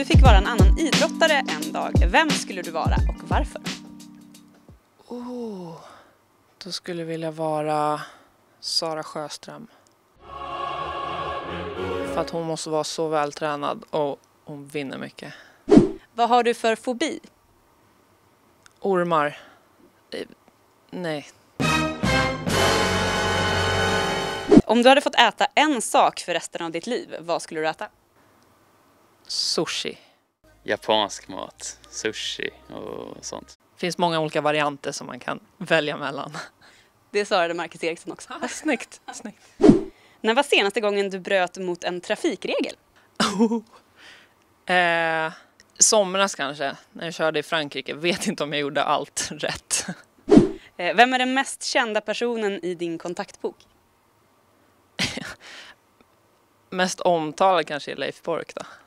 du fick vara en annan idrottare en dag, vem skulle du vara och varför? Då skulle jag vilja vara Sara Sjöström. För att hon måste vara så vältränad och hon vinner mycket. Vad har du för fobi? Ormar. Nej. Om du hade fått äta en sak för resten av ditt liv, vad skulle du äta? Sushi. Japansk mat, sushi och sånt. Det finns många olika varianter som man kan välja mellan. Det svarade Marcus Eriksson också. Snyggt. När var senaste gången du bröt mot en trafikregel? Somras kanske, när jag körde i Frankrike. Vet inte om jag gjorde allt rätt. Vem är den mest kända personen i din kontaktbok? Mest omtalad kanske är Leif Bork då.